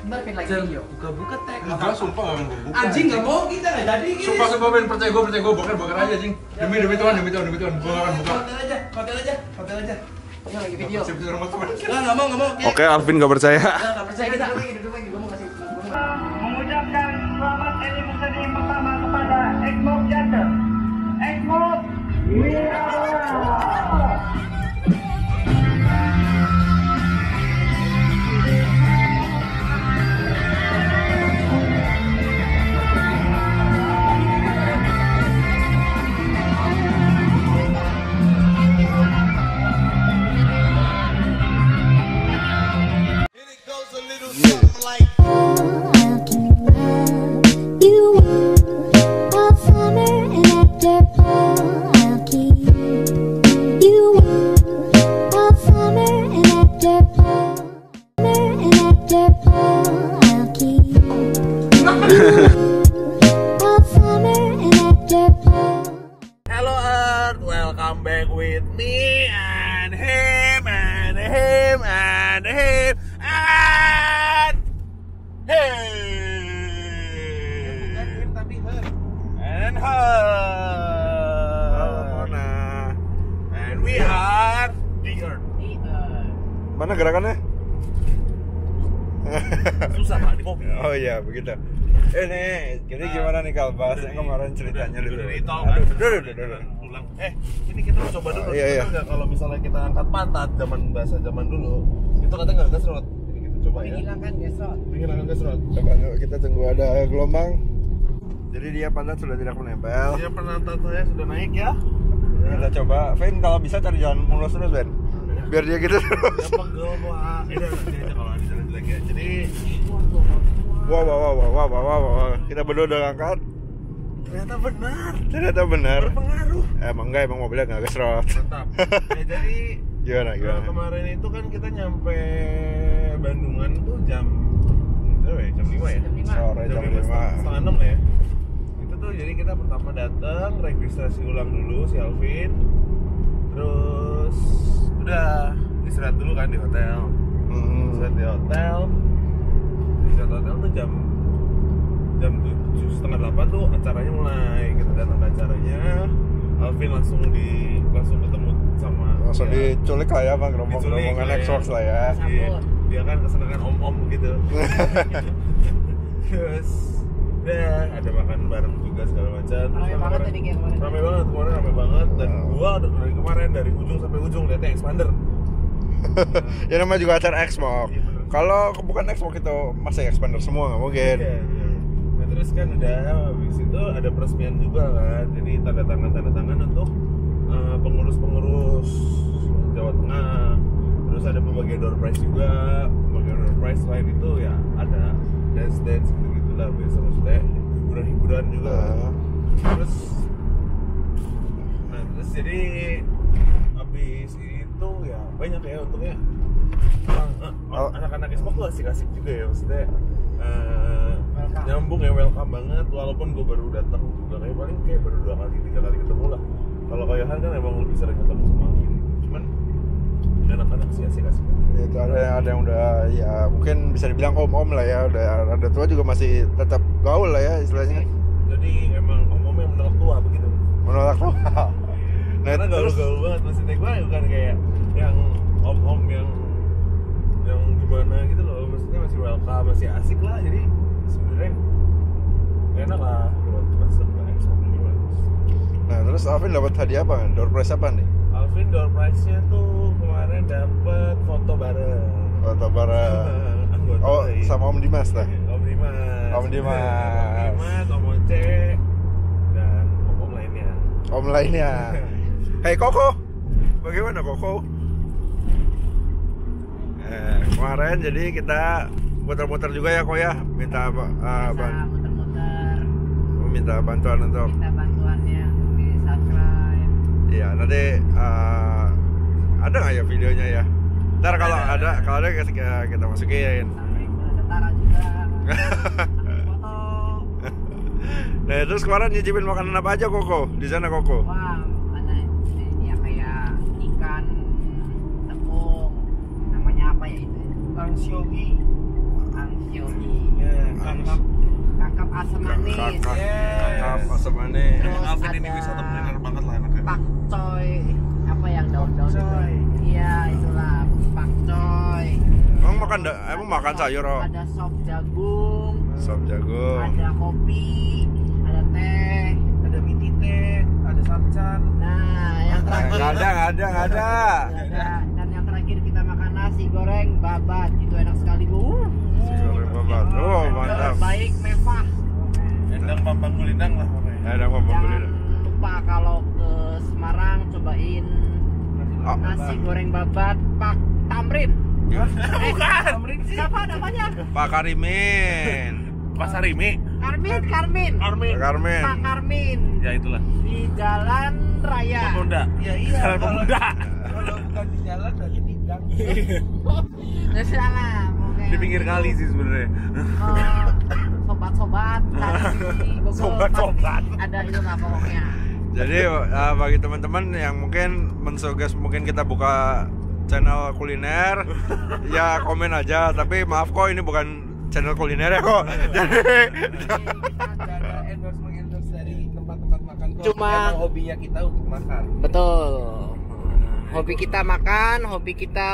Ntar pin lagi video. Buka-buka tag. Enggak, sumpah nggak mau buka. Anjing nggak mau kita nggak jadi. Sumpah Ben, percaya gue bakar aja anjing. Demi Tuhan, gue nggak akan buka. Hotel aja. Ini lagi video. Siap rumah teman. Nggak mau. Oke, Alvin nggak percaya. Nggak percaya kita. Duduk lagi. Gue mau kasih. Mengucapkan selamat anniversary pertama kepada Xbox Jatuh. Xbox Hello Earth, welcome back with me and him and him and him and him. Bukan him tapi her. And her. Nah, And we are the Earth. mana gerakannya? Susah Pak di mobil. Oh iya, begitu. Nih, jadi gimana nih Kal? Bahas yang kemarin ceritanya dulu. Udah ditol kan? Udah. Pulang. Ini kita mau coba dulu. Iya. Kita nggak, kalau misalnya kita angkat pantat zaman dulu, itu katanya nggak gesrot. Jadi kita coba ya. Menghilangkan gesrot. Menghilangkan gesrot. Coba kita tunggu ada gelombang. Jadi dia pantat sudah tidak menempel. Dia pantat saya sudah naik ya. Kita coba, Vin kalau bisa cari jalan mulus terus, Ben. Biar dia gitu terus. Ya pegel Pak. Ini nanti aja kalau ada jalan jelek ya. Jadi Wow. Kita berdua udah ngangkat. ternyata benar. Berpengaruh. Emang enggak, emang mobilnya nggak gesrot. Mantap. Jadi Gimana? kemarin itu kan kita nyampe Bandungan tuh jam berapa ya? Jam 5 ya? Sore jam 5. Setengah 6 lah ya. Itu tuh jadi kita pertama datang registrasi ulang dulu si Alvin. Terus udah istirahat dulu kan di hotel. Istirahat di hotel tuh jam 7:30 tuh acaranya mulai. Kita datang ke acaranya. Alvin langsung ketemu sama Langsung ya, diculik lah ya, Bang. Rombongan lah ya. Xbox lah ya. Dia kan kesenangan om-om gitu. Terus ada makan bareng juga segala macam. Rame banget tadi kayak kemarin. Rame banget dan gua dari kemarin dari ujung sampai ujung lihatnya expander. Ya namanya juga acara Xbox. Iya, bener. Kalau bukan Xbox itu masih expander semua, nggak mungkin. Iya. Nah terus kan udah habis itu ada peresmian juga kan. Jadi tanda tangan untuk pengurus Jawa Tengah. Terus ada pembagian door prize juga. Pembagian door prize selain itu ya ada dance gitu lah, biasa maksudnya hiburan juga. Terus jadi habis itu ya banyak ya untungnya. Anak-anak Xbox tuh asik-asik juga ya, maksudnya nyambung ya, welcome banget. Walaupun gue baru datang juga kayak baru 2-3 kali ketemu lah. Kalau kayak Han kan emang lebih sering ketemu sama Alvin. Cuman anak-anak sih asik-asik. Itu ada yang udah ya mungkin bisa dibilang om lah ya, udah ada tua juga masih tetap gaul lah ya istilahnya. Jadi emang om-om yang menolak tua begitu. Menolak tua. Nah, karena gaul-gaul banget, maksudnya gue bukan kayak yang om-om yang gimana gitu loh, maksudnya masih welcome, masih asik lah. Jadi sebenarnya enak lah buat masuk ke Xbox ini. Nah terus Alvin dapat hadiah apa? Door prize apa nih? Alvin door prize-nya tuh kemarin dapat foto bareng. Foto bareng. Oh dari sama Om Dimas lah. Om Dimas, Om Oce, dan om lainnya. Om lainnya. Hey Koko, bagaimana Koko? Kemarin jadi kita muter-muter juga ya kok ya, minta minta bantuan untuk bantuannya di subscribe. Iya nanti ada nggak ya videonya ya? Ntar kalau ada kita masukin. Tentara juga. Foto. Nah terus kemarin nyicipin makanan apa aja Koko di sana Koko? Wah, ada ya kayak ikan tepung, namanya apa ya itu? Ansiogi. Yoi. Kakap. Kakap asam manis. Kakap asam manis. Terus Alvin ini ada wisata kuliner banget lah anaknya. pakcoy. Apa yang daun-daun itu? Iya, itulah pakcoy. Emang makan sayur, oh? Ada sop jagung, Sop jagung. ada kopi, ada teh. Ada mie tite, ada sarcan. Nah, yang terakhir Nggak ada. ada. Dan yang terakhir kita makan nasi goreng babat. Itu enak sekali, Bu. Nasi goreng babat. Oh, mantap. Baik mewah. Endang pampang gulindang lah pokoknya. Ada apa Jangan beli? lupa kalau ke Semarang cobain Oh. nasi goreng babat Pak Tamrin. Bukan. Siapa namanya? Pak Karimin. Pasar Rimi. Karmin. Armin. Pak Karmin. Pak Karmin Ya itulah. di Jalan Raya. Pemuda. Ya iya. Jalan Pemuda. Kalau bukan di jalan berarti di gang. Nggak salah. Di pinggir kali sih sebenarnya. Sobat-sobat cari di Google. Sobat-sobat. Ada itu lah pokoknya. Jadi bagi teman-teman yang mungkin mensuggest mungkin kita buka channel kuliner, ya komen aja. Tapi maaf kok ini bukan channel kuliner ya kok. Jadi Gak ada endorse dari tempat-tempat makan kok. Cuma- Emang hobinya kita untuk makan. Betul. Hobi kita makan, hobi kita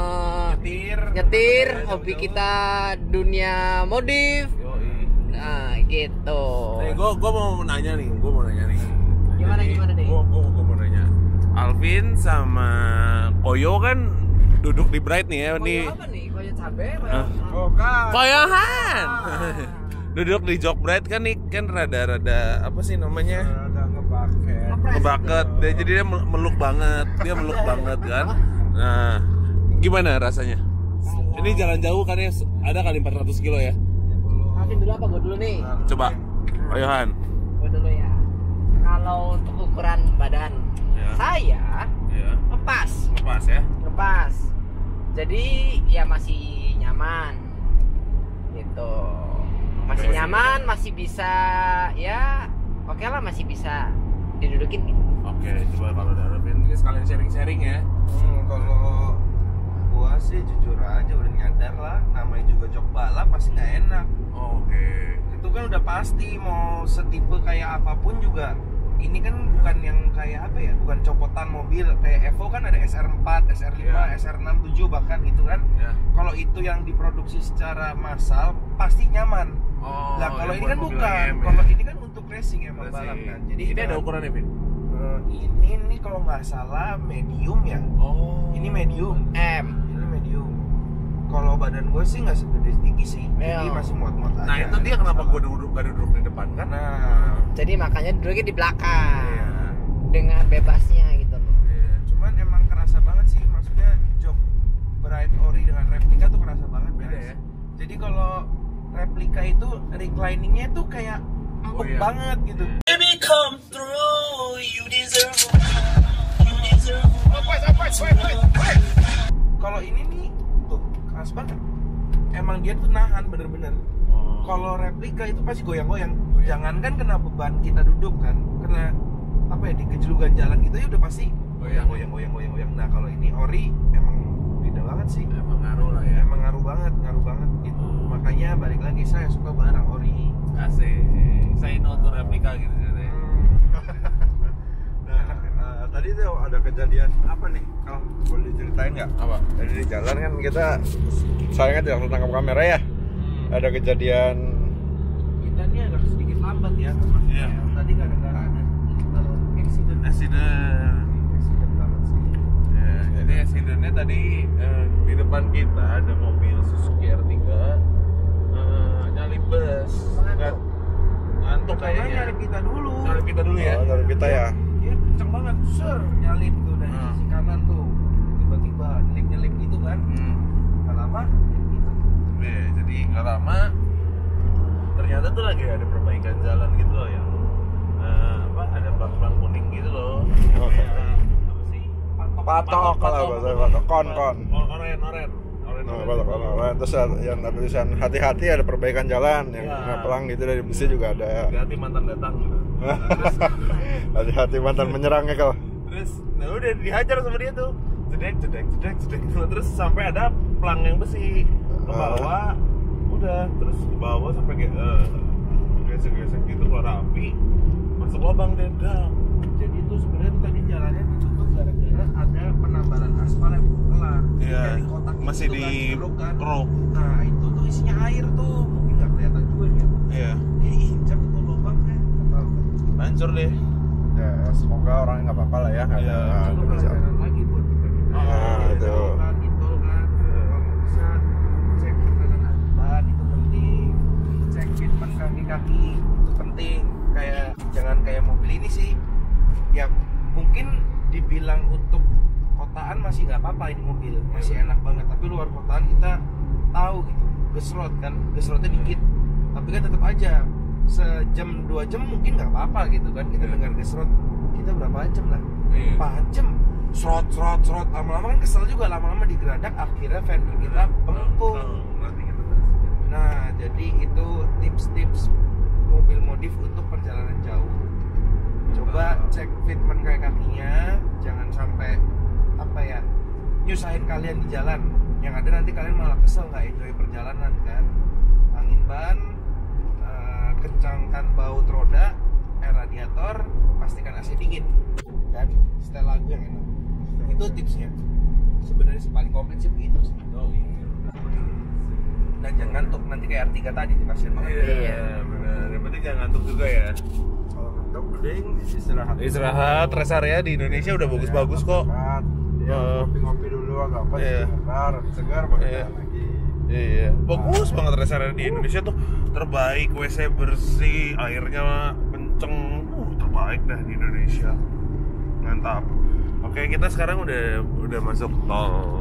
nyetir, hobi kita dunia modif. Nah, gitu. Gue mau nanya nih. Gimana deh? Gue mau nanya. Alvin sama Koyo kan duduk di Bright nih ya nih. Koyo apa nih? Koyo cabe? oh kan. Koyohan. Duduk di jok Bright kan nih kan rada-rada apa sih namanya? Ada ngebaket. Kebaket. Jadi dia meluk banget. Dia meluk banget kan. Nah, gimana rasanya? Ini jalan jauh kan ya, ada kali 400 kilo ya. Alvin dulu apa? Gue dulu nih. Coba, Koyohan. Gue dulu ya. Kalau untuk ukuran badan Ya. saya Ya. lepas. Ya. Lepas. Jadi ya masih nyaman. Gitu. Masih nyaman, masih bisa ya oke lah, masih bisa didudukin gitu. Oke, coba kalau Alvin ini sekalian sharing-sharing ya. Kalau gua sih jujur aja udah nyadar lah, namanya juga jok balap pasti nggak enak. Oke. Itu kan udah pasti, mau setipe kayak apapun juga. Ini kan bukan yang kayak apa ya, bukan copotan mobil kayak Evo kan ada SR4, SR5, Ya. SR6, 7 bahkan gitu kan. Ya. Kalau itu yang diproduksi secara massal pasti nyaman. Oh, Lah kalau yang ini buat kan mobil bukan. AM ya. Kalau ini kan untuk racing emang Racing. balap kan. Jadi Ini ada ukurannya, Vin? ini nih kalau nggak salah medium ya. Oh. Ini medium. M. Ini medium. Kalau badan gue sih nggak segede tinggi sih. Jadi Iya. masih muat-muat aja. Nah, itu dia kenapa gue gak duduk di depan kan? Nah, Jadi makanya duduknya di belakang. Iya. Dengan bebasnya gitu loh. Iya. cuman emang kerasa banget sih, maksudnya jok Bright Ori dengan replika tuh kerasa banget Beda guys. ya? Jadi kalau replika itu recliningnya tuh kayak empuk iya. banget gitu. Kalau ini nih tuh keras banget. Emang dia tuh nahan bener-bener. Oh. Kalau replika itu pasti goyang-goyang. Jangankan kena beban kita duduk kan, kena apa ya, di kejelugan jalan gitu ya udah pasti Goyang. goyang. Nah kalau ini ori emang beda banget sih. Emang ngaruh lah ya. Emang ngaruh banget gitu. Makanya balik lagi saya suka barang ori. Asik. Saya no to replika gitu ceritanya. Nah, tadi tuh ada kejadian apa nih? Kalau boleh diceritain nggak? Apa? Tadi di jalan kan kita sayangnya tidak tertangkap kamera ya. Ada kejadian Kita nih agak sedikit lambat ya. Iya. Tadi gara-gara ada accident banget sih. Ya, jadi accidentnya tadi di depan kita ada mobil Suzuki R3 nyalip bus. Ngantuk Karena kayaknya. nyari kita dulu. Nyalip kita dulu ya. oh, dari kita ya. Dia kenceng banget, nyalip tuh dari Ah. sisi kanan tuh. Tiba-tiba nyelip gitu kan. Gak lama gitu. Ya, jadi nggak lama ternyata tuh lagi ada perbaikan jalan gitu loh yang apa ada plang kuning gitu loh. Oh. Kayak, apa sih? Patok kalau bahasa patok kon. Oren. Nah, patok. Terus yang ada tulisan hati-hati, ada perbaikan jalan yang Ya. pelang gitu dari besi juga ada. Hati mantan datang gitu. Hati-hati mantan menyerangnya kau. Terus nah udah dihajar sama dia tuh. Jedek terus sampai ada pelang yang besi ke bawah. Udah bawah sampai gesek-gesek gitu keluar api, masuk lubang dendam. Jadi itu sebenarnya tuh tadi jalannya ditutup gara-gara ada penambalan aspal yang belum kelar. Iya. Dari kotak Masih itu di kan. keruk. Nah itu tuh isinya air tuh, mungkin nggak kelihatan juga ya. Iya. Diinjak itu lubangnya. Hancur deh. Ya, semoga orangnya nggak apa-apa lah ya. Nggak Iya. ada Itu pelajaran lagi buat kita. itu. Kan gitu kan. Kalau bisa cek tekanan ban itu penting. Cek fitment kaki-kaki itu penting. Kayak jangan kayak mobil ini sih. Ya mungkin dibilang untuk kotaan masih nggak apa-apa ini mobil, masih enak banget. Tapi luar kotaan kita tahu gitu, gesrot kan, gesrotnya dikit. Tapi kan tetap aja sejam 2 jam mungkin nggak apa-apa gitu kan. Kita dengar gesrot, kita berapa jam lah? 4 jam. Srot, lama-lama kan kesel juga, lama-lama digeradak, akhirnya fender kita bengkok. Nah, jadi itu tips-tips mobil modif untuk perjalanan jauh. Coba cek fitment kayak kakinya, jangan sampai apa ya, nyusahin kalian di jalan. Yang ada nanti kalian malah kesel, nggak enjoy perjalanan kan. Angin ban, kencangkan baut roda, radiator, pastikan AC dingin dan setel lagu yang enak. Itu tipsnya. Sebenarnya sih paling komplit sih begitu sih. Dan jangan ngantuk, nanti kayak R3 tadi tuh kasihan banget. Iya, benar. Yang penting jangan ngantuk juga ya. Kalau ngantuk mending istirahat. Istirahat, rest area di Indonesia udah bagus-bagus kok. Ngopi-ngopi dulu agak apa Iya. segar baru Iya. jalan lagi. Iya, bagus banget rest area di Indonesia tuh, terbaik, WC bersih, airnya kenceng, terbaik dah di Indonesia. Mantap. Oke, kita sekarang udah masuk tol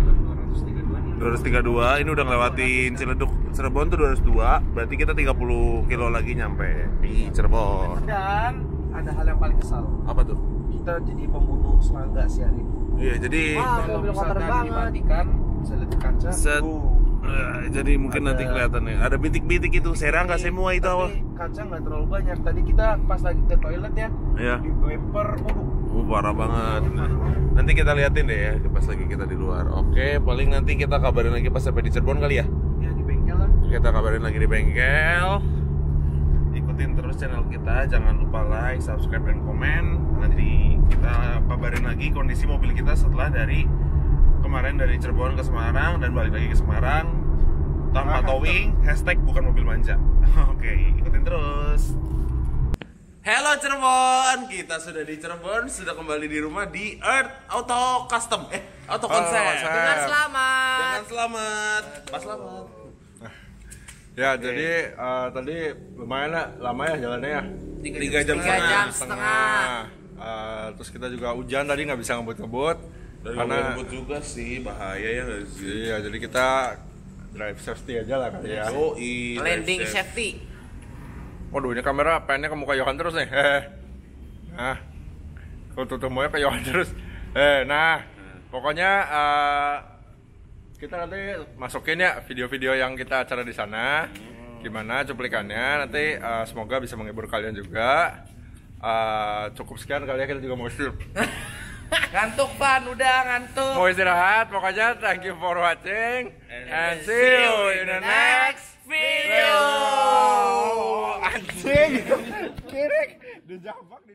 232, ini udah ngelewatin Ciledug. Cirebon tuh 202, berarti kita 30 kilo lagi nyampe di Cirebon. Dan ada hal yang paling kesal. Apa tuh? Kita jadi pembunuh serangga sih hari ini. Iya, jadi Kalau mobil kotor misalkan banget. dimatikan, bisa lihat di kaca. set jadi mungkin nanti kelihatan nih. Ada bintik-bintik itu, serangga semua itu awal. Tapi kaca nggak terlalu banyak. Tadi kita pas lagi ke toilet ya, Iya. di bumper, Parah banget. Nanti kita liatin deh ya pas lagi kita di luar. Oke, paling nanti kita kabarin lagi pas sampai di Cirebon kali ya. ya di bengkel lah. Kita kabarin lagi di bengkel. Ikutin terus channel kita, jangan lupa like, subscribe, dan komen. Nanti kita kabarin lagi kondisi mobil kita setelah dari kemarin dari Cirebon ke Semarang dan balik lagi ke Semarang tanpa towing. Hashtag bukan mobil manja. Oke, ikutin terus. Halo Cirebon, kita sudah di Cirebon, sudah kembali di rumah di Earth Auto Custom, Auto Concept. Dengan selamat. Dengan selamat, Pak Selamat. Ya, jadi tadi lumayan lah, lama ya jalannya ya. 3 jam 3 jam setengah. Terus kita juga hujan tadi nggak bisa ngebut-ngebut Karena ngebut juga sih, bahaya ya nggak sih? Iya, jadi kita drive safety aja lah kali ya. Yoi, Landing drive safe. safety. Waduh, ini kamera pengennya ke muka Yohan terus nih. Nah, kalau tutup mukanya ke Yohan terus. Nah, pokoknya kita nanti masukin ya video-video yang kita acara di sana. Gimana cuplikannya? Nanti semoga bisa menghibur kalian juga. Cukup sekian kali ya, kita juga mau istirahat. Ngantuk Pan, udah ngantuk. Mau istirahat, pokoknya thank you for watching and see you in the next video. Anjing, kirek, dijambak.